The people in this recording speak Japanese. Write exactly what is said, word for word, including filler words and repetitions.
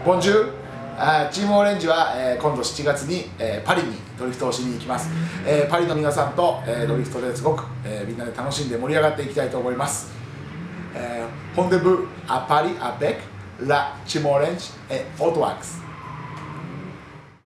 ボンジュール。あーチームオレンジは、えー今度しちがつに、えーパリにドリフトをしに行きます。えーパリの皆さんと、えードリフトですごく、えーみんなで楽しんで盛り上がっていきたいと思います。えー、Rendez-vous à Paris avec la Team Orange et Autowax.